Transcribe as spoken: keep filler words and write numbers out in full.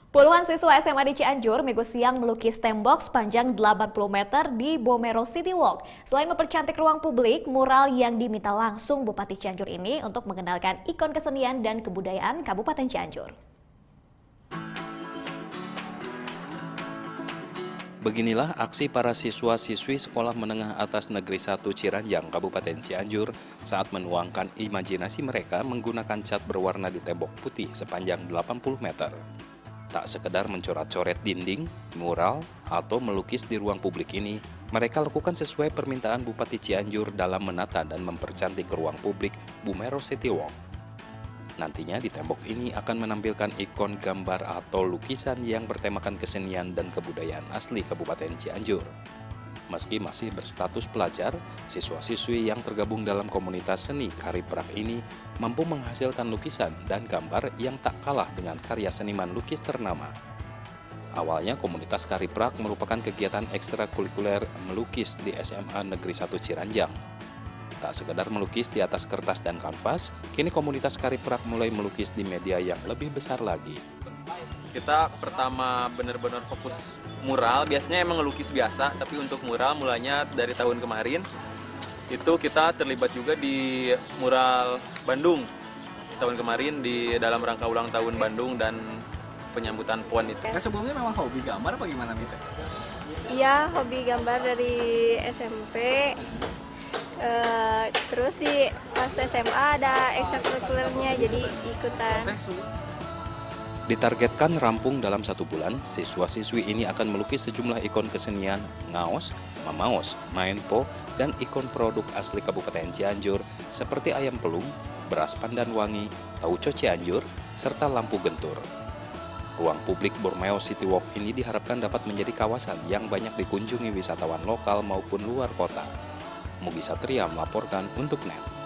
Puluhan siswa S M A di Cianjur minggu siang melukis tembok sepanjang delapan puluh meter di Bomero City Walk. Selain mempercantik ruang publik, mural yang diminta langsung Bupati Cianjur ini untuk mengenalkan ikon kesenian dan kebudayaan Kabupaten Cianjur. Beginilah aksi para siswa-siswi Sekolah Menengah Atas Negeri satu Ciranjang, Kabupaten Cianjur saat menuangkan imajinasi mereka menggunakan cat berwarna di tembok putih sepanjang delapan puluh meter. Tak sekedar mencoret-coret dinding, mural, atau melukis di ruang publik ini, mereka lakukan sesuai permintaan Bupati Cianjur dalam menata dan mempercantik ruang publik Bomero City Walk. Nantinya di tembok ini akan menampilkan ikon gambar atau lukisan yang bertemakan kesenian dan kebudayaan asli Kabupaten Cianjur. Meski masih berstatus pelajar, siswa-siswi yang tergabung dalam komunitas seni Kariprak ini mampu menghasilkan lukisan dan gambar yang tak kalah dengan karya seniman lukis ternama. Awalnya komunitas Kariprak merupakan kegiatan ekstrakurikuler melukis di S M A Negeri satu Ciranjang. Tak sekedar melukis di atas kertas dan kanvas, kini komunitas Kariprak mulai melukis di media yang lebih besar lagi. Kita pertama benar-benar fokus mural, biasanya emang ngelukis biasa, tapi untuk mural mulanya dari tahun kemarin itu kita terlibat juga di mural Bandung tahun kemarin di dalam rangka ulang tahun Bandung dan penyambutan P O N itu. Nah, sebelumnya memang hobi gambar apa gimana nih? Iya, hobi gambar dari S M P. Uh, terus di pas S M A ada ekstrakurikulernya, jadi ikutan. Ditargetkan rampung dalam satu bulan, siswa-siswi ini akan melukis sejumlah ikon kesenian, ngaos, mamaos, maenpo, dan ikon produk asli Kabupaten Cianjur seperti ayam pelung, beras pandan wangi, tauco Cianjur, serta lampu gentur. Ruang publik Bomero City Walk ini diharapkan dapat menjadi kawasan yang banyak dikunjungi wisatawan lokal maupun luar kota. Mugi Satria melaporkan untuk N E T.